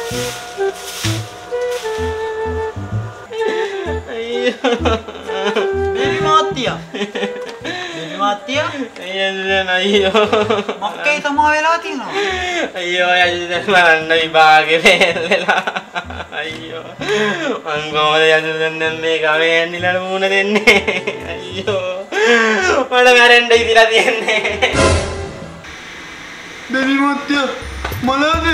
Baby Mattia. Baby Mattia. Ayo. Makkei තමා වෙලා තියෙනවා. අයියෝ යජුදන් මරන්න විභාගේ වෙල්ලලා. අයියෝ. මං කොහොමද යජුදන් මේ ගමේ යන්නලා මුණ දෙන්නේ? අයියෝ. මට මැරෙන්න ඉතිලා තියන්නේ. Baby Mattia. Malade.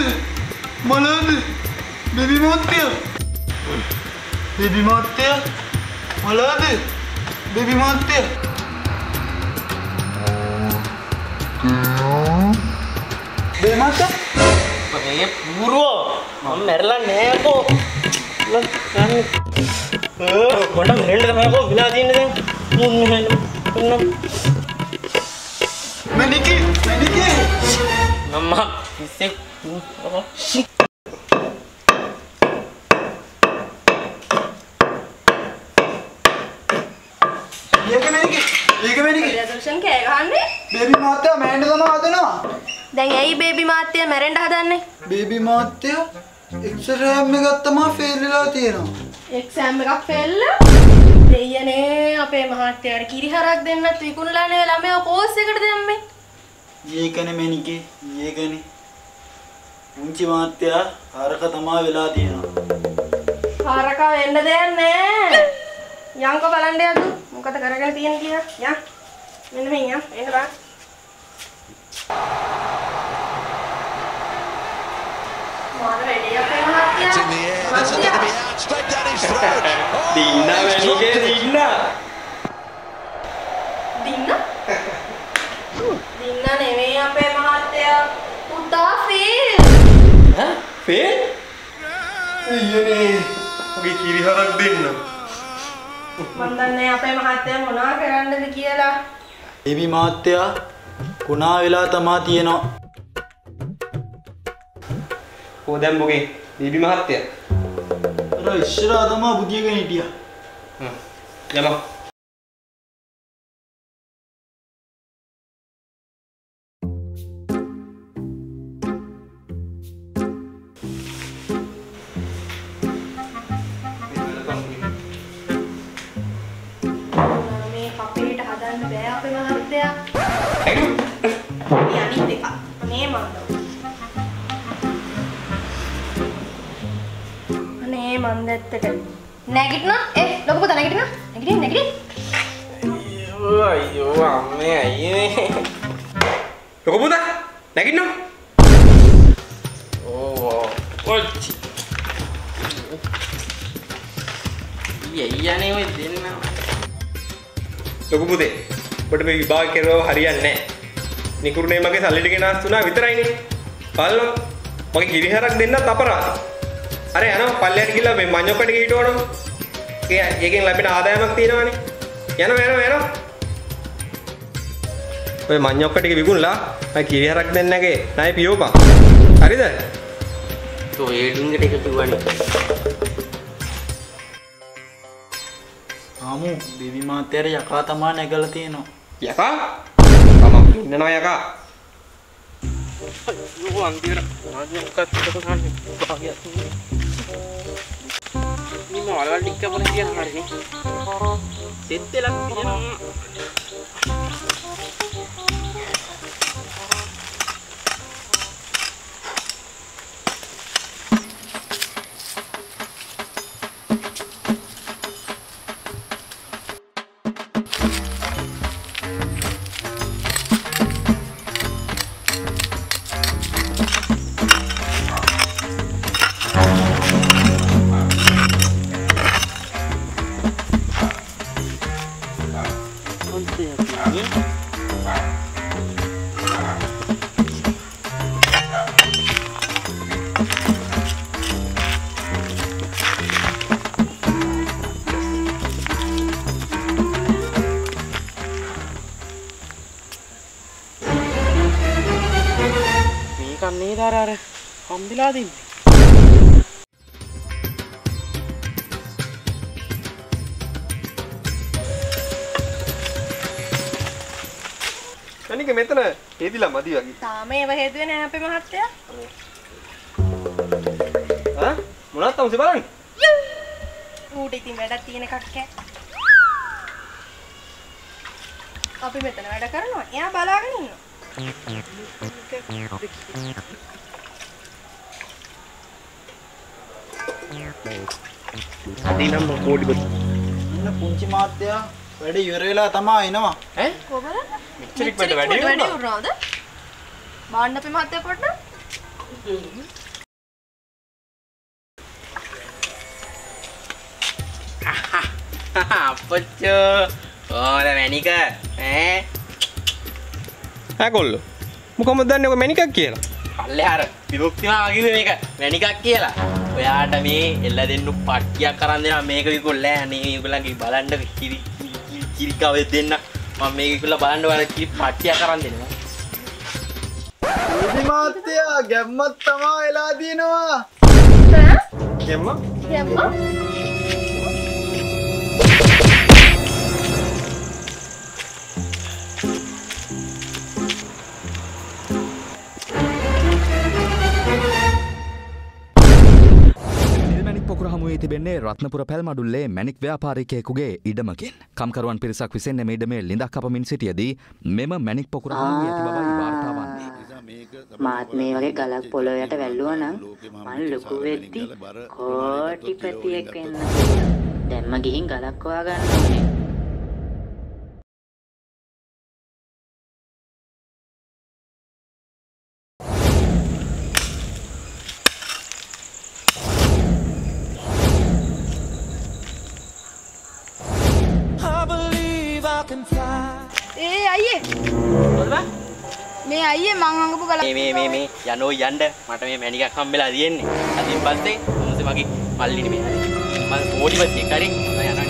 Baby Mattia. Baby Mattia. Malade. Baby Mattia. Baby Mattia. මේ පුරෝ මම මැරලා නෑකෝ. මට මැරෙන්න තමයි කෝ විලා තියන්නේ දැන්. මුන්න. Maniki. මම්මා ඉස්සේ ඒක Maniki. රෙසොලුෂන් කෑ ගහන්නේ? Baby Mattia මෑන්ඩ තමයි හදනවා. දැන් ඇයි බේබි මාත්‍ය මැරෙන්න හදන්නේ? Baby Mattia එක්සෑම් එකක් තමයි ෆේල් වෙලා තියෙනවා. එක්සෑම් එකක් ෆේල්? දෙයනේ අපේ මහත්තයාට කිරිහරක් දෙන්නත් විකුණලානේ ළමයා කෝස් එකට දැම්මේ. ඒකනේ Maniki. ඒකනේ. මුංචි මාත්‍යා හරක තමයි වෙලා තියෙනවා. හරක වෙන්න දෙයක් නෑ. යන්කෝ බලන්න යදු. මොකද කරගෙන තියෙන්නේ කියලා. යන්. මෙන්න මෙන්න යන්. එන්න බලන්න. මාර වැඩි අපේ මහත්තයා. It's in the air. This is going to be out straight down his throat. දින්න වැඩිගේ දින්න. දින්න නෙමෙයි අපේ මහත්තයා. පුතා ෆේල්. ෆේල්? අයියනේ. ඔගේ කිරිහරක් දෙන්න. මන් දන්නේ අපේ මහත්තයා මොනවා කරන්නද කියලා. Baby මාත්‍යා කුණා වෙලා තමා තියෙනවා. කො දැන් බොගේ බීබි මහත්තයා. අර ඉස්සරහා තමා බුදියගෙන හිටියා. යමු. මේ කපේට හදන්න බෑ අපේ මහත්තයා. මේ අනිත් එක. මේ මන්ද. අනේ මන්ද ඇත්තට. නැගිටිනවා. ලොකු පුතා නැගිටිනවා. නැගිටින්න. අයියෝ අම්මේ අයියේ. ලොකු පුතා නැගිටිනවා. ඔච්චි. යන්නේ ඔය දෙන්න. ලොකු පුතේ ඔබට මේ විභාග කෙරුවව හරියන්නේ නැහැ. නිකුරුනේ මගේ සල්ලි ටික නාස්තුනා විතරයිනේ. බලන්න. මගේ කිරිහරක් දෙන්නත් අපරාධයි. අර යනවා පල්ලයට ගිහලා මේ මඤ්ඤොක්කට ගිහිටවනවා. ඒකෙන් ලැබෙන ආදායමක් තියෙනවානේ. යනවා. ඔය මඤ්ඤොක්ක ටික විකුණලා මම කිරිහරක් දෙන්නගේ ණය පියෝපන්. හරිද? ඔය ඒ ඩිංගට එක පිවන්නේ. ආමු බේබි මාත්‍යාට යකා තමා නැගලා තියෙනවා. යකා? තමන් ඉන්නනවා යකා. අයියෝ අන්තිර මඤ්ඤොක්කත් එක ගන්න භාගයක්. නිම වලවල් ටික පොළ තියන හරිනේ. සෙත් දෙලක් තියෙනවා. කන්නේ දාර හම්බෙලා දින්නේ. අනික මෙතන හේදිලා මදි වගේ. තාම ඒව හේතුවේ නෑ අපේ මහත්තයා. ඈ මොනවද තමුසේ බලන්නේ? ඌට ඉතින් වැඩක් තියෙන එකක් කෑ. අපි මෙතන වැඩ කරනවා. එයා බලාගෙන ඉන්නවා. අදිනම් පොඩි බත්. ඉන්න පුංචි මාත්‍යා වැඩ ඉවර වෙලා තමයි එනවා. ඈ? කොබල? මෙච්චර ඉක්මනට වැඩේ වුණාද? බාන්න අපි මහත්තයා පොඩ්ඩක්. අපච්චෝ ඕන මැනික ඈ කොල්ලෝ මොකමද දන්නේ ඔක මැනිකක් කියලා? අල්ලේ අර විමුක්තිමා වගේ මේක මැනිකක් කියලා. ඔයාට මේ එල්ල දෙන්නු පට්ටියක් අරන් දෙනවා මේක විකුල්ලා අනේ මේගොල්ලන්ගේ බලන්න කිරි කවෙ දෙන්න මම මේක විකුල්ලා බලන්න ඔයාලා කිරි පට්ටියක් අරන් දෙනවා. පුංචි මාත්‍යා ගැම්මක් තමයි වෙලා දිනවා. ගැම්ම? යම්ම. පොකුර හමුවේ තිබෙන්නේ රත්නපුර පැල්මඩුල්ලේ මැණික් ව්‍යාපාරිකයෙකුගේ ඉඩමකින්. කම්කරුවන් පිරිසක් විසින් මේ ඉඩමේ ලිඳක් කපමින් සිටියදී මෙම මැණික් පොකුර හමුවේ ඇති බවයි වාර්තා වන්නේ. මාත් මේ වගේ ගලක් පොළොව යට වැල්ලුවා නම් මං ලොකු වෙද්දි කෝටිපතියෙක් වෙන්න. දැම්ම ගිහින් ගලක් හොයාගන්න ඕනේ. ඒ අයියේ මොකද බා? මේ අයියේ මං අංගපු ගල මේ යනෝ යන්න මට මේ මැනිකක් හම්බෙලා තියෙන්නේ. අදින් පස්සේ මොකද මගේ මල්ලිනේ මේ හරි. මම පොඩිවත් එක්ක හරි මම යනවා.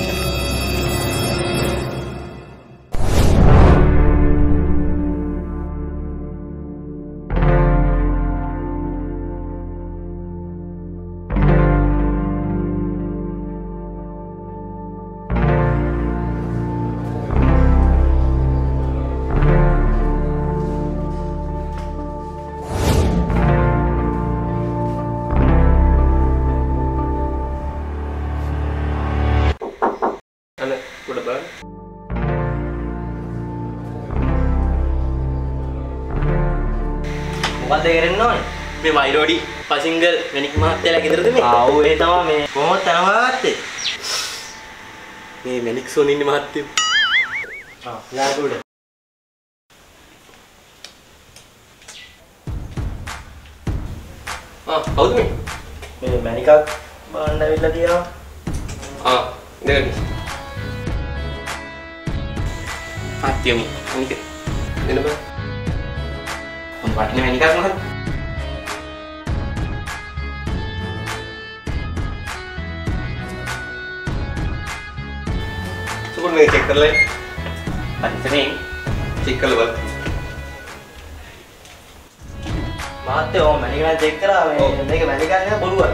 මොකද කරන්න ඕනේ? මේ වයිරෝඩි පසින්ගල් මැනික් මහත්තයාලා ගෙදරද මේ? ආ ඔය තමයි මේ කොහොමද තනවාත්තේ? මේ මැනික් සෝන් ඉන්නේ මහත්තයෝ. යාළුවෝ. කවුද මේ? මේ මැනිකක් බලන්න ඇවිල්ලා තියෙනවා. ඉඳගන්න. මහත්තයෝ මැනික දෙන්න බෑ. වටින මැනිකක් මොකක්ද? සුපර් මේ චෙක් කරලා පරිසරයෙන් චෙක් කරලා බලන්න. මාත්‍යෝ මැනික නම් චෙක් කරා මේක මැනිකක් නේ බොරුවද?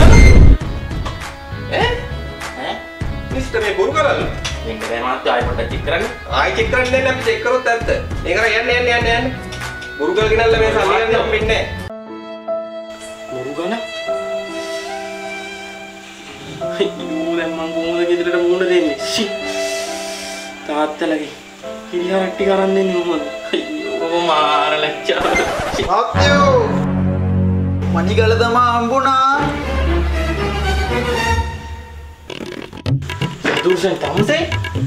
ඈ මිස්ටර් මේ බොරු කරලා මෙන්න මේ මාත්‍යෝ ආයෙ පොඩ්ඩක් චෙක් කරන්න. ආයි චෙක් කරන්න දෙන්න අපි චෙක් කරොත් ඇත්ත. ඒක කරා යන්න. මුරුගල් ගෙනල්ලා මේ සල්ලි ගන්න හම්බෙන්නේ නැහැ. මුරුගල? අයියෝ දැන් මං කොහොමද ගෙදරට මුණ දෙන්නේ? ෂි. තාත්තලගේ කිරිහරක් ටික අරන් දෙන්නේ කොහොමද? අයියෝ මාර ලැජ්ජාව. මාත්‍යෝ මණිගල තමයි හම්බුණා. දුර්සන් තමුසේ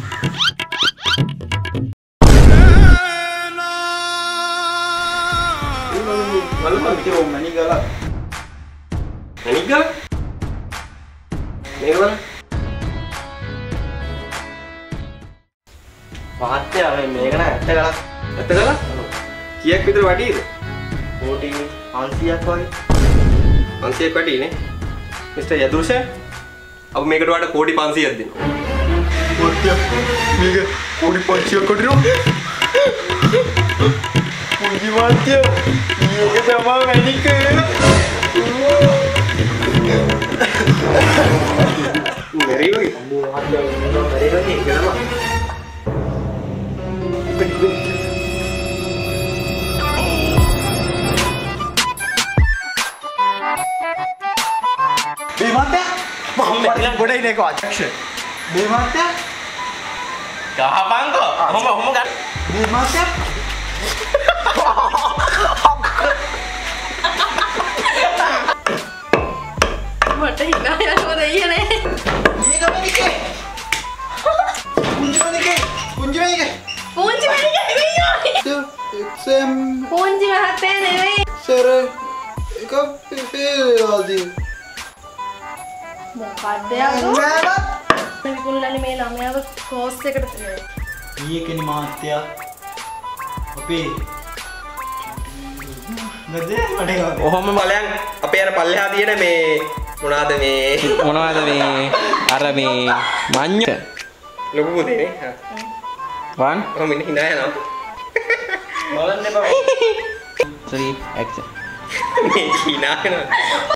මාත්‍යෝ මණිගල මැනික් ගල? මේක බලන්න. මහත්තයා මේක නෑ ඇත්ත ගලක්. ඇත්ත ගලක්? කීයක් විතර වටියද? කෝටි 500ක් වගේ. 500ක් වටිනේ. මිස්ටර් යදුෂ අපි මේකට වඩා කෝටි 500ක් දෙනවා. මාත්‍යා මේක කෝටි 500ක් කොටිනෝ. පුංචි මාත්‍යා මේක තමයි මැනික. මෙරි වගේ. මහත්තයා මොනවා කරේ වගේ කියලා. මේ මහත්තයා මම මෙතන ගොඩ ඉන්නේ කොච්චර මේ මහත්තයා ගහපන්කෝ ඔහොම ගන්න මේ මහත්තයා මට හිනා යනවා දෙයියනේ. මේක මනිකේ පුංචි මනිකේ පුංචි මණිකේ නෙවෙයි. එක්සම් පුංචි මහත්තයා නෙවෙයි. සර් එක පෙරලාදී මොකක්ද යකෝ? විකුණුලානේ මේ ළමයාව කෝස් එකට තියලා. ඊයේකනි මහත්තයා අපේ ඔහොම බලයන් අපේ අර පල්ලෙහා තියෙන මේ මොනවාද මේ අර මේ මඤ්ඤ ලොකු පුතේනේ. වන් ඔහොම ඉන්න hina යනවා. බලන්න එපා 3 action මේ hina යනවා.